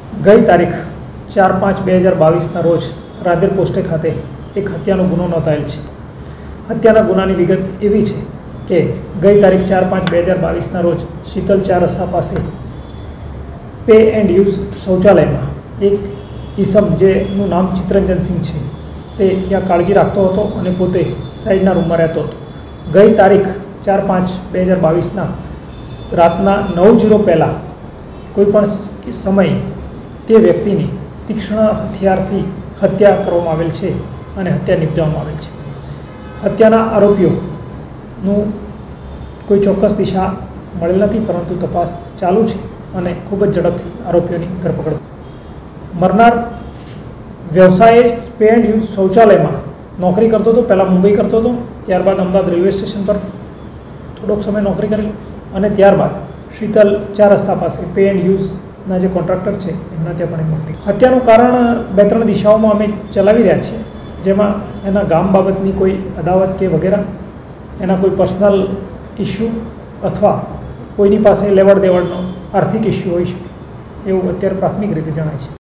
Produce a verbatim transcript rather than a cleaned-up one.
ગઈ તારીખ ચાર પાંચ બે હજાર બાવીસના રોજ રાધેર પોસ્ટે ખાતે એક હત્યાનો ગુનો નોંધાયેલ છે। હત્યાના ગુનાની વિગત એવી છે કે ગઈ તારીખ ચાર પાંચ બે હજાર બાવીસના રોજ શીતલ ચાર રસ્તા પાસે પે એન્ડ યુઝ શૌચાલયમાં એક ઈસમ જેનું નામ ચિત્તરંજન સિંહ છે તે ત્યાં કાળજી રાખતો હતો અને પોતે સાઈડના રૂમમાં રહેતો હતો। ગઈ તારીખ ચાર પાંચ બે હજાર બાવીસના રાતના નવ જીરો પહેલાં કોઈપણ સમયે તે વ્યક્તિની તીક્ષ્ણ હથિયારથી હત્યા કરવામાં આવેલ છે અને હત્યા નિપજાવવામાં આવેલ છે। હત્યાના આરોપીઓનું કોઈ ચોક્કસ દિશા મળેલ નથી, પરંતુ તપાસ ચાલુ છે અને ખૂબ જ ઝડપથી આરોપીઓની ધરપકડ। મરનાર વ્યવસાયે પે એન્ડ યુઝ શૌચાલયમાં નોકરી કરતો હતો। પહેલાં મુંબઈ કરતો હતો, ત્યારબાદ અમદાવાદ રેલવે સ્ટેશન પર થોડોક સમય નોકરી કરેલી અને ત્યારબાદ શીતલ ચાર રસ્તા પાસે પે એન્ડ યુઝના જે કોન્ટ્રાક્ટર છે એમના ત્યાં પણ નોકરી। હત્યાનું કારણ બે ત્રણ દિશાઓમાં અમે ચલાવી રહ્યા છીએ, જેમાં એના ગામ બાબતની કોઈ અદાવત કે વગેરે, એના કોઈ પર્સનલ ઇસ્યુ અથવા કોઈની પાસે લેવડ દેવડનો આર્થિક ઇસ્યુ હોઈ શકે એવું અત્યારે પ્રાથમિક રીતે જણાય છે।